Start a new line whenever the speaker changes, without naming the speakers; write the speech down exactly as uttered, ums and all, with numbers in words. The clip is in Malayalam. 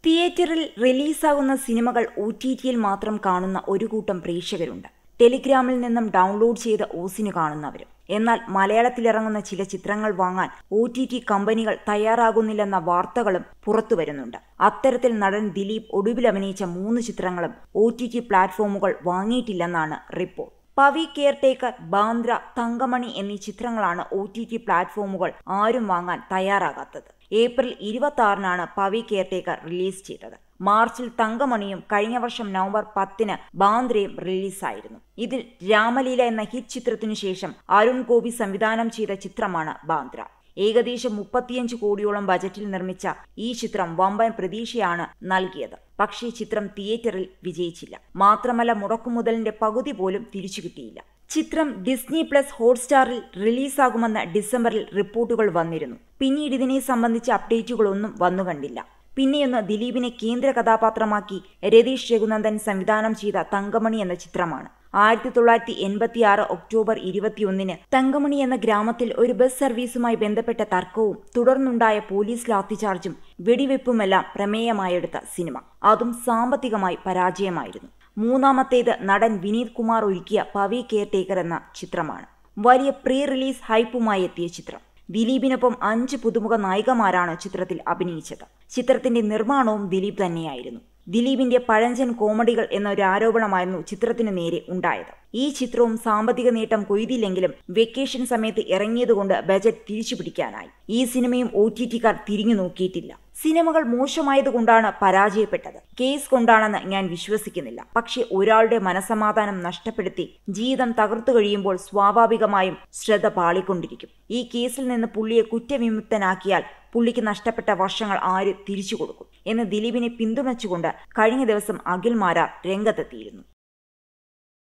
തിയേറ്ററിൽ റിലീസാകുന്ന സിനിമകൾ ഒ ടി ടിയിൽ മാത്രം കാണുന്ന ഒരു കൂട്ടം പ്രേക്ഷകരുണ്ട്. ടെലിഗ്രാമിൽ നിന്നും ഡൗൺലോഡ് ചെയ്ത് ഓസിന് കാണുന്നവരും. എന്നാൽ മലയാളത്തിലിറങ്ങുന്ന ചില ചിത്രങ്ങൾ വാങ്ങാൻ ഒ ടി ടി കമ്പനികൾ തയ്യാറാകുന്നില്ലെന്ന വാർത്തകളും പുറത്തുവരുന്നുണ്ട്. അത്തരത്തിൽ നടൻ ദിലീപ് ഒടുവിൽ അഭിനയിച്ച മൂന്ന് ചിത്രങ്ങളും ഒ ടി ടി പ്ലാറ്റ്ഫോമുകൾ വാങ്ങിയിട്ടില്ലെന്നാണ് റിപ്പോർട്ട്. പവി കെയർടേക്കർ, ബാന്ദ്ര, തങ്കമണി എന്നീ ചിത്രങ്ങളാണ് ഒ ടി ടി പ്ലാറ്റ്ഫോമുകൾ ആരും വാങ്ങാൻ തയ്യാറാകാത്തത്. ഏപ്രിൽ ഇരുപത്തി ആറിനാണ് പവി കെയർടേക്കർ റിലീസ് ചെയ്തത്. മാർച്ചിൽ തങ്കമണിയും കഴിഞ്ഞ വർഷം നവംബർ പത്തിന് ബാന്ദ്രയും റിലീസായിരുന്നു. ഇതിൽ രാമലീല എന്ന ഹിറ്റ് ചിത്രത്തിനു ശേഷം അരുൺ ഗോപി സംവിധാനം ചെയ്ത ചിത്രമാണ് ബാന്ദ്ര. ഏകദേശം മുപ്പത്തിയഞ്ച് കോടിയോളം ബജറ്റിൽ നിർമ്മിച്ച ഈ ചിത്രം വമ്പൻ പ്രതീക്ഷയാണ് നൽകിയത്. പക്ഷേ ചിത്രം തിയേറ്ററിൽ വിജയിച്ചില്ല. മാത്രമല്ല മുടക്കുമുതലിന്റെ പകുതി പോലും തിരിച്ചു കിട്ടിയില്ല. ചിത്രം ഡിസ്നി പ്ലസ് ഹോട്ട്സ്റ്റാറിൽ റിലീസാകുമെന്ന് ഡിസംബറിൽ റിപ്പോർട്ടുകൾ വന്നിരുന്നു. പിന്നീട് ഇതിനെ സംബന്ധിച്ച അപ്ഡേറ്റുകളൊന്നും വന്നുകണ്ടില്ല. പിന്നെയൊന്ന് ദിലീപിനെ കേന്ദ്ര കഥാപാത്രമാക്കി രതീഷ് രഘുനന്ദൻ സംവിധാനം ചെയ്ത തങ്കമണി എന്ന ചിത്രമാണ്. ആയിരത്തി തൊള്ളായിരത്തി എൺപത്തി ആറ് ഒക്ടോബർ ഇരുപത്തിയൊന്നിന് തങ്കമണി എന്ന ഗ്രാമത്തിൽ ഒരു ബസ് സർവീസുമായി ബന്ധപ്പെട്ട തർക്കവും തുടർന്നുണ്ടായ പോലീസ് ലാത്തിചാർജും വെടിവെപ്പുമെല്ലാം പ്രമേയമായെടുത്ത സിനിമ. അതും സാമ്പത്തികമായി പരാജയമായിരുന്നു. മൂന്നാമത്തേത് നടൻ വിനീത് കുമാർ ഒരുക്കിയ പവി കെയർടേക്കർ എന്ന ചിത്രമാണ്. വലിയ പ്രീ റിലീസ് ഹൈപ്പുമായി എത്തിയ ചിത്രം. ദിലീപിനൊപ്പം അഞ്ച് പുതുമുഖ നായികമാരാണ് ചിത്രത്തിൽ അഭിനയിച്ചത്. ചിത്രത്തിന്റെ നിർമ്മാണവും ദിലീപ് തന്നെയായിരുന്നു. ദിലീപിന്റെ പഴഞ്ചൻ കോമഡികൾ എന്നൊരു ആരോപണമായിരുന്നു ചിത്രത്തിനു നേരെ ഉണ്ടായത്. ഈ ചിത്രവും സാമ്പത്തിക നേട്ടം കൊയ്തില്ലെങ്കിലും വെക്കേഷൻ സമയത്ത് ഇറങ്ങിയതുകൊണ്ട് ബജറ്റ് തിരിച്ചുപിടിക്കാനായി. ഈ സിനിമയും ഒ ടി ടിക്കാർ തിരിഞ്ഞു നോക്കിയിട്ടില്ല. സിനിമകൾ മോശമായതുകൊണ്ടാണ് പരാജയപ്പെട്ടത്, കേസ് കൊണ്ടാണെന്ന് ഞാൻ വിശ്വസിക്കുന്നില്ല. പക്ഷെ ഒരാളുടെ മനസമാധാനം നഷ്ടപ്പെടുത്തി ജീവിതം തകർത്തു കഴിയുമ്പോൾ സ്വാഭാവികമായും ശ്രദ്ധ പാളിക്കൊണ്ടിരിക്കും. ഈ കേസിൽ നിന്ന് പുള്ളിയെ കുറ്റവിമുക്തനാക്കിയാൽ പുള്ളിക്ക് നഷ്ടപ്പെട്ട വർഷങ്ങൾ ആര് തിരിച്ചു കൊടുക്കും എന്ന് ദിലീപിനെ പിന്തുണച്ചുകൊണ്ട് കഴിഞ്ഞ ദിവസം അഖിൽ മാരാർ രംഗത്തെത്തിയിരുന്നു.